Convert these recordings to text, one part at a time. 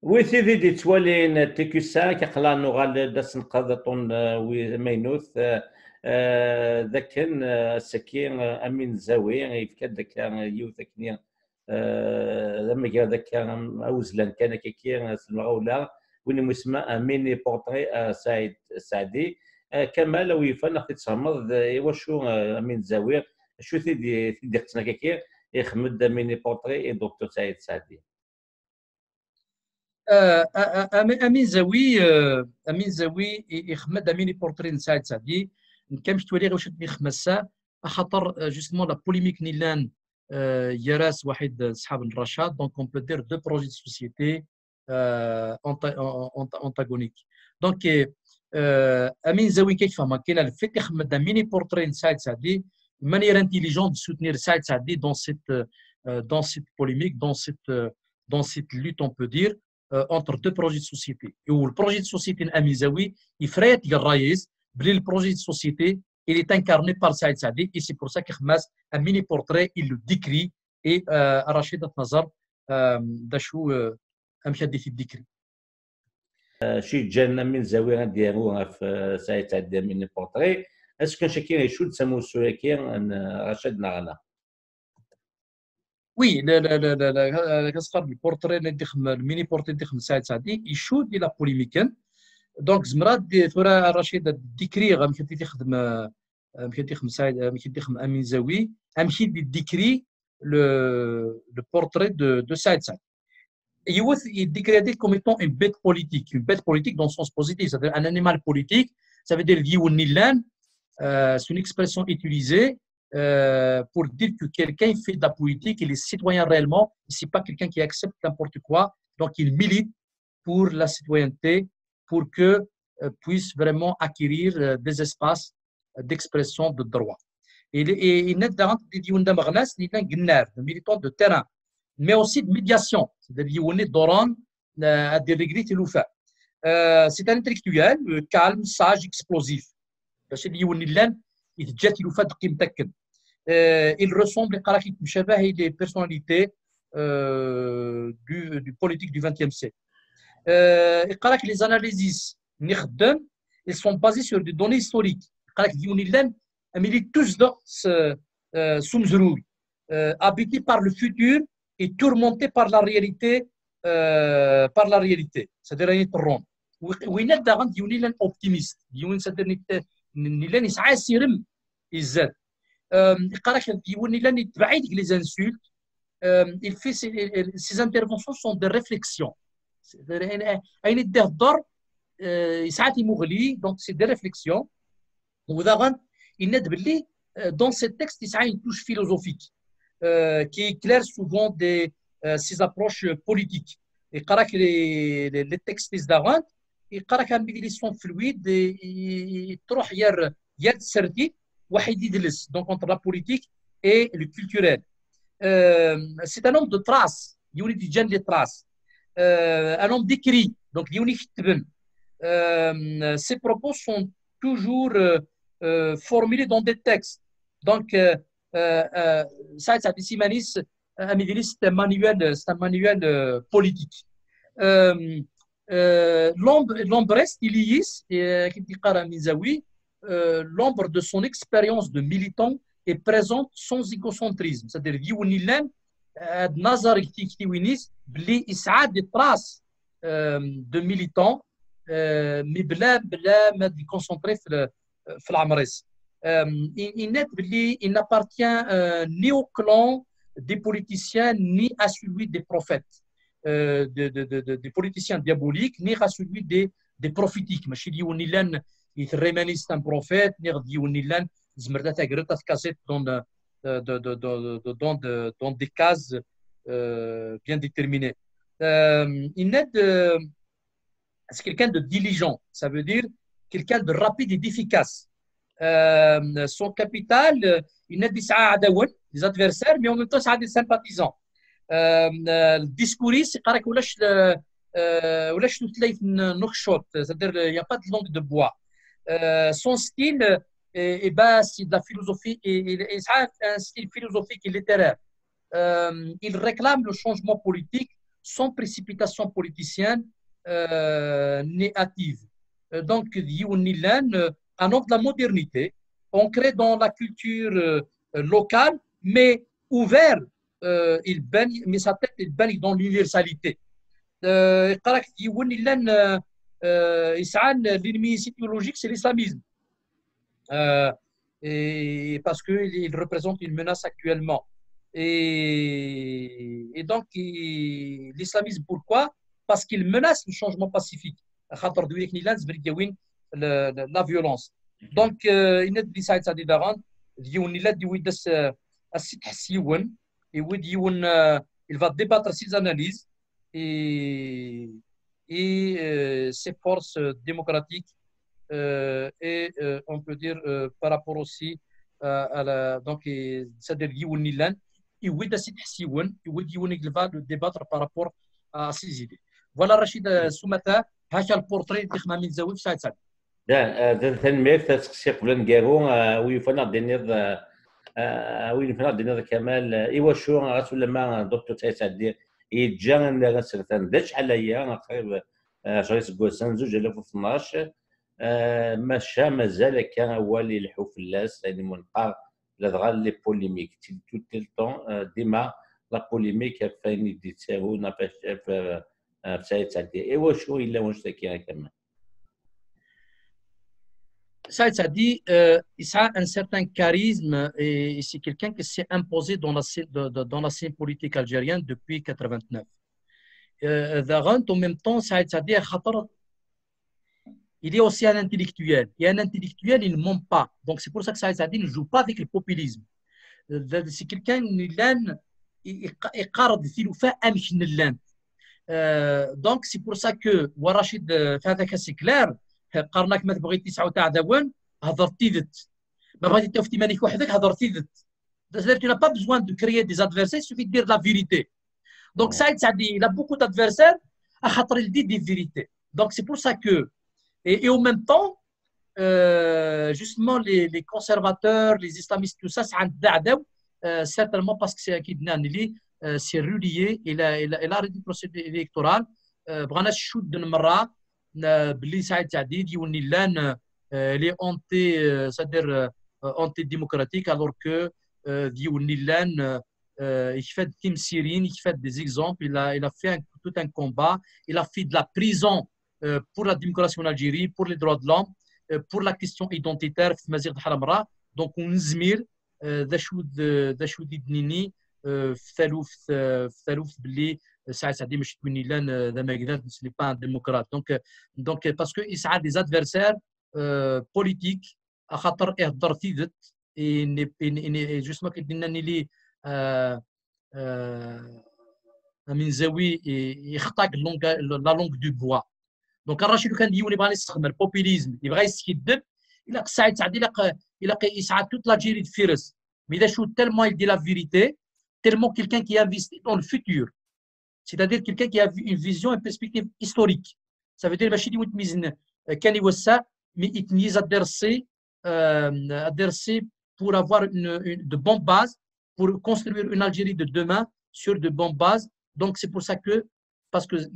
وي سيدي دي توالين تيكوسا كيقلا نوغال داس نقاضطون وي مينوث ذاك كان السكين امين زاوي يفكر ذاك يوث كني لما جا ذاك اوزلان كان كيكي المغوله وين مسمى امين بورتري سعيد السعدي كمال ويفا خدي تصمد واش امين زاوي شو تيدي خصنا كيكي يخمد امين بورتري دكتور سعيد السعدي. امين زاوي يخمد امين بورتري سعيد سعدي كمش تولي غير واش يخمسها خاطر جوستمون لا بوليميك نيلان يراس واحد صحاب الرشاد دونك اون بو دير دو بروجي دو سوسيتي انتاغونيك دونك امين زاوي كيف فما كاين الفيت يخمد امين بورتري سعيد سعدي مانيير انتيليجون دو سوتنير سعيد سعدي dans cette polémique dans cette lutte on peut dire entre deux projets de société. Et où le projet de société Amizaoui, il ferait le projet de société, il est incarné par Saïd Saadi et c'est pour ça qu'il a un mini portrait, il le décrit et Rachid Nazar d'Achou Amchadi في décrit. شي جانا من زاويه غنديروها في سايت عندها ميني بورتري اسكو كان شاكين يشود سمو السويكي رشاد نغلا. Oui, le portrait le mini portrait de Saïd Saadi, il shoot de la polémique. Donc, Zmrad, Thora Rachid décrire, Amin Zawi, décrit le portrait de Saïd Saadi. Il décrit comme étant une bête politique dans le sens positif, c'est-à-dire un animal politique, ça veut dire Nilan, c'est une expression utilisée. Pour dire que quelqu'un fait de la politique, il est citoyen réellement, ce n'est pas quelqu'un qui accepte n'importe quoi, donc il milite pour la citoyenneté, pour que puisse vraiment acquérir des espaces d'expression de droit. Et il est dans des militants de terrain, mais aussi de médiation, c'est-à-dire qu'il est Doran à des regrets. C'est un intellectuel calme, sage, explosif. Il ressemble à des personnalités du politique du XXe siècle. Les analyses elles sont basées sur des données historiques. Tous habités par le futur et tourmentés par la réalité. C'est-à-dire qu'il y a un optimiste. Les insultes, ses interventions sont des réflexions. Donc c'est des réflexions. Dans ces textes, il y a une touche philosophique qui éclaire souvent ses approches politiques. Les textes d'avant, ils sont fluides et donc entre la politique et le culturel. C'est un homme de traces, des traces. Un homme d'écrit, donc ses propos sont toujours formulés dans des textes. Donc, Saïd Saadi Simanis, c'est un manuel politique. L'ombre est l'ombre de son expérience de militant est présente sans égocentrisme. C'est-à-dire qu'il Nazar il a des traces de militants, mais il concentré sur l'Amris. Il n'appartient ni au clan des politiciens, ni à celui des prophètes, des politiciens diaboliques, ni à celui des prophétiques. Il est un prophète, dans des cases bien déterminées. C'est quelqu'un de diligent, ça veut dire quelqu'un de rapide et d'efficace. Son capital, il n'est pas des adversaires, mais en même temps, ça a des sympathisants. Le discours, c'est c'est-à-dire il n'y a pas de langue de bois. Son style, c'est de la philosophie, et un style philosophique et littéraire. Il réclame le changement politique sans précipitation politicienne négative. Donc, un homme de la modernité, ancré dans la culture locale, mais ouvert, il baigne, mais sa tête il baigne dans l'universalité. L'ennemi idéologique, c'est l'islamisme. Et parce qu'il représente une menace actuellement. Et donc, l'islamisme, pourquoi? Parce qu'il menace le changement pacifique. La violence. Donc, il va débattre ses analyses et ses forces démocratiques et on peut dire par rapport aussi à la donc c'est-à-dire il va débattre par rapport à ses idées. Voilà Rachid Soumata هكا البورتري ديال خمامين زاوي في سعيد سعد. لا تنمير تسقسي قبل نقارو ويفنا دينيض ويفنا دينيض كمال ايوا شو غاسول ما دكتور سعيد سعد يتجا غنسرتان دا شحال هي قريب 10 سكوسان 2012 ماشا مازال كان هو اللي يلحو فلاس يعني منقار لا دغا لي بوليميك تو طون ديما لا بوليميك فين يديتساو في سعيد سعدي ايوا شو الا واش تاكي كمان Saïd Saadi, il a un certain charisme et c'est quelqu'un qui s'est imposé dans la scène politique algérienne depuis 1989. En même temps, Saïd Saadi, il est aussi un intellectuel. Et un intellectuel, il ne ment pas. Donc c'est pour ça que Saïd Saadi ne joue pas avec le populisme. C'est quelqu'un qui donc c'est pour ça que Warachid Fadaka c'est clair. قارنك ما تبغي 9 تاع داون هضرتي ذت ما بغيتي توفتي مالك وحدك هضرتي ذت. Tu n'as pas besoin de créer des adversaires, il suffit de dire la vérité. Donc Saïd Saadi, il a beaucoup d'adversaires à خاطر il dit des vérités. Donc c'est pour ça que et en même temps justement les conservateurs, les islamistes, tout ça c'est un da'daw certainement parce que c'est اكيد نانلي c'est relié il a arrêté le procédé électoral بغانا شود المره بلي سعيد سعدي ديولني لان لي اونتي c'est-à-dire anti démocratique alors que ديولني لان يفاد تمثيلين يفاد des exemples il a fait tout un combat il a fait de la prison pour la démocratie en Algérie pour les droits de l'homme pour la question identitaire في مزيغ الحرمراء donc ونزمير ذا شو ديدنيني في ثالوث بلي Saïd Saadi مش تكوني لان ذا ما قدرت ce n'est pas un démocrate donc parce que il a des adversaires politiques à خاطر يهضر في ذات et justement كدينا لي من زاوي يخطاق لا لونغ دو بوا دونك الراشد كان ديوني بغا يستخدم البوبوليزم يبغى يسكدب الى سعيد سعدي الى يسعى toute l'Algérie de Firas mais il a tellement il dit la vérité tellement quelqu'un qui investit dans le futur. C'est-à-dire quelqu'un qui a une vision, une perspective historique. Ça veut dire mais il adressé pour avoir de bonnes bases, pour construire une Algérie de demain sur de bonnes bases. Donc c'est pour ça que, parce que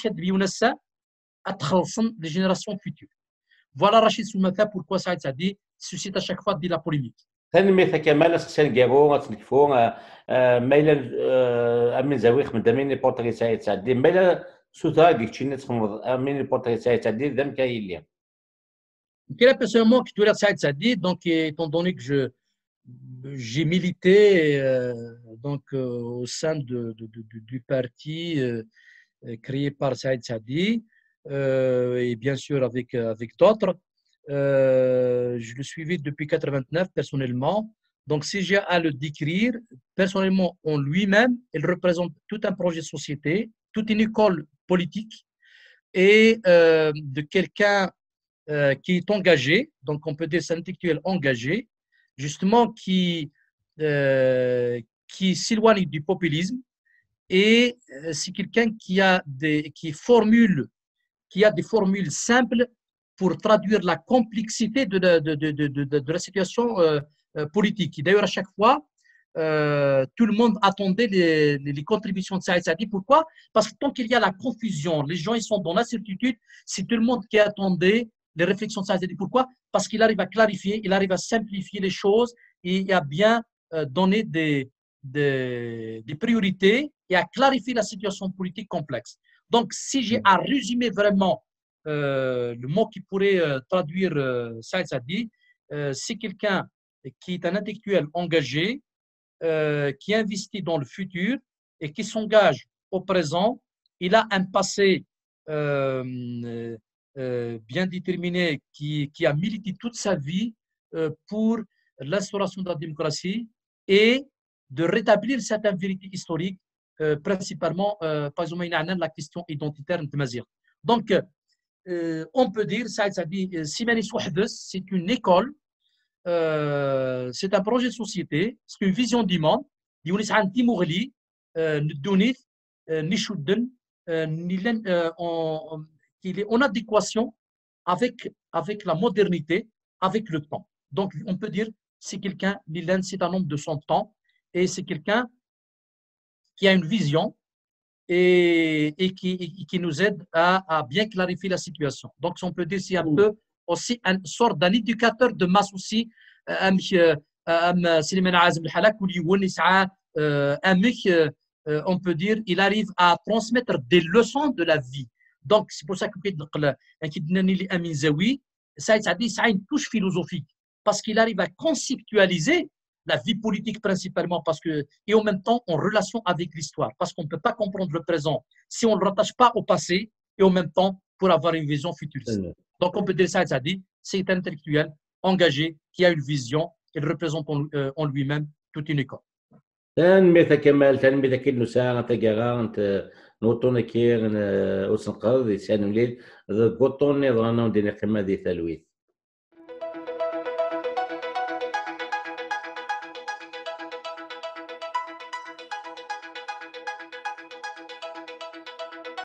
les générations futures. Voilà Rachid Soumata pourquoi Saïd Saadi suscite à chaque fois de la polémique. تنميث كمال سنقارو غتنكفو مايلا امين زاوي خدامين بورتري سعيد سعدي مايلا سوتا ديك تشيني تخمض امين بورتري سعيد سعدي ذم كاين لي كلا personnellement que tu as Saïd Saadi donc étant donné que j'ai milité donc au sein du parti créé par Saïd Saadi et bien sûr avec d'autres. Je le suivais depuis 1989 personnellement. Donc, si j'ai à le décrire, personnellement, en lui-même, il représente tout un projet de société, toute une école politique et de quelqu'un qui est engagé, donc on peut dire c'est un intellectuel engagé, justement qui s'éloigne du populisme et c'est quelqu'un qui a des formules simples pour traduire la complexité de la situation politique. D'ailleurs, à chaque fois, tout le monde attendait les contributions de Saïd Saadi. Pourquoi? Parce que tant qu'il y a la confusion, les gens ils sont dans l'incertitude, c'est tout le monde qui attendait les réflexions de Saïd Saadi. Pourquoi? Parce qu'il arrive à clarifier, il arrive à simplifier les choses et il a bien donné des priorités et à clarifier la situation politique complexe. Donc, si j'ai à résumer vraiment le mot qui pourrait traduire Saïd Saadi, c'est quelqu'un qui est un intellectuel engagé, qui investit dans le futur et qui s'engage au présent. Il a un passé bien déterminé qui a milité toute sa vie pour l'instauration de la démocratie et de rétablir certaines vérités historiques, principalement par exemple la question identitaire de Mazir. Donc, on peut dire, Saïd Saadi, c'est une école, c'est un projet de société, c'est une vision du monde. On est en adéquation avec la modernité, avec le temps. Donc, on peut dire c'est quelqu'un, c'est un homme de son temps et c'est quelqu'un qui a une vision et qui nous aide à bien clarifier la situation. Donc, on peut dire c'est un peu aussi une sorte d'un éducateur de masse aussi. On peut dire il arrive à transmettre des leçons de la vie. Donc, c'est pour ça que Amin Zawi, Saïd Saadi, ça a une touche philosophique parce qu'il arrive à conceptualiser la vie politique principalement et en même temps en relation avec l'histoire parce qu'on ne peut pas comprendre le présent si on ne le rattache pas au passé et en même temps pour avoir une vision futuriste. Donc on peut dire Saïd Saadi, c'est un intellectuel engagé qui a une vision, il représente en lui-même toute une école. تنمية كمال تنمية كيد نساء تجارة نوتون كير أوسنقاض يسان مليل ذا قطون نظرنا ودينا قمة ذي ثلويث